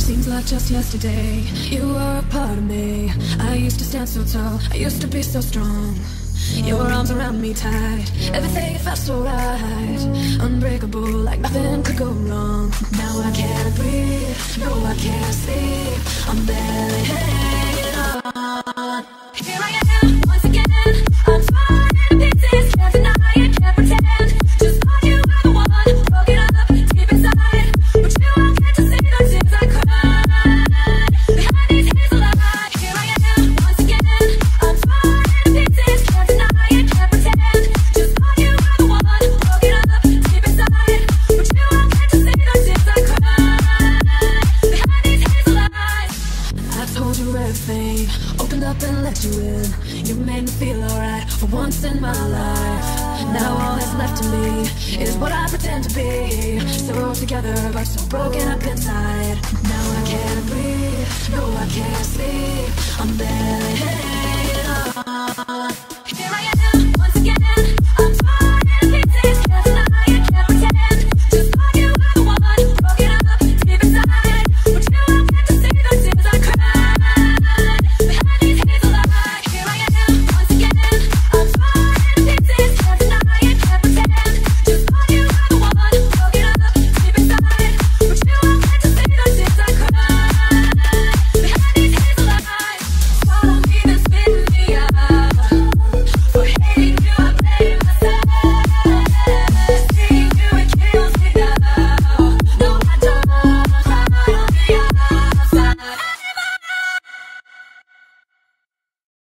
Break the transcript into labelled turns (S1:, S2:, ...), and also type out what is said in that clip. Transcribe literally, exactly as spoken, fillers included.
S1: Seems like just yesterday you were a part of me. I used to stand so tall, I used to be so strong. Your arms around me tight, everything felt so right. Unbreakable, like nothing could go wrong. Now I can't breathe, no I can't sleep. I'm barely hanging on. Here I am, once again, I'm torn in pieces. Can't deny it, can't pretend. Just thought you were the one, broke it up deep inside. But you don't get to see the tears I cried behind these hazel eyes. Here I am, once again, I'm torn in pieces. Can't deny it, can't pretend. Just thought you were the one, broke it up deep inside. But you don't get to see the tears I cried behind these hazel eyes. I told you everything, opened up and let you in. You made me feel alright for once in my life. Now all that's left of me is what I pretend to be. So together but so broken up inside.